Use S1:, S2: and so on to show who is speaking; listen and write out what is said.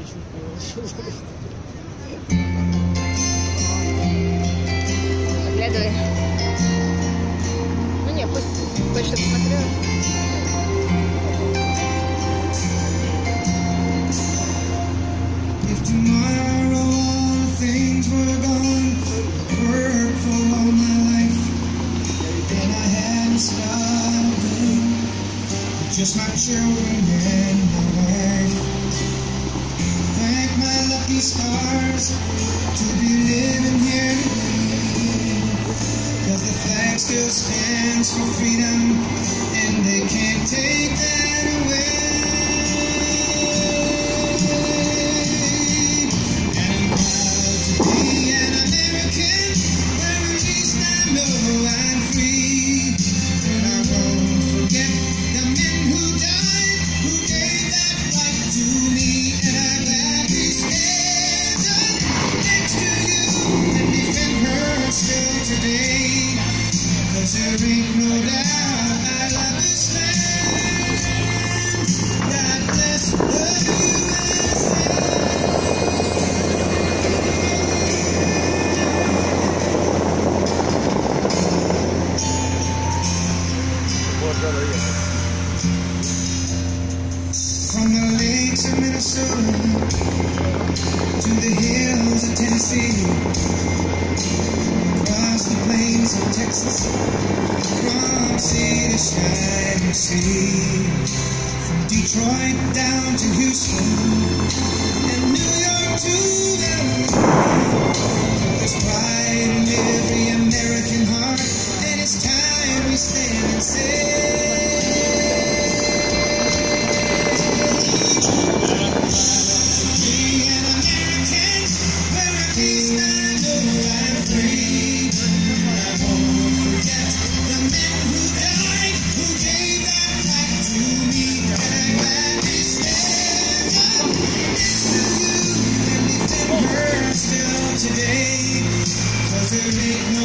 S1: чуть не ушел.
S2: Поглядывай. Ну не, пусть точно посмотрела.
S3: If tomorrow all things were gone, work for all my life, then I hadn't started just my children and my wife. Thank my lucky stars to be living here today, 'cause the flag still stands for freedom and they can't take that away. There ain't no doubt I love this land. God bless the USA. From the lakes of Minnesota to the hills of Tennessee, across the plains of Texas, from sea to shining sea, from Detroit down to Houston, and New York to LA. There's pride in every American heart, and it's time we stand and say, be an American, where at least I know I'm free. I won't forget the men who died, who gave that right to me. And I gladly stand up next to you and defend her still today, 'cause there ain't no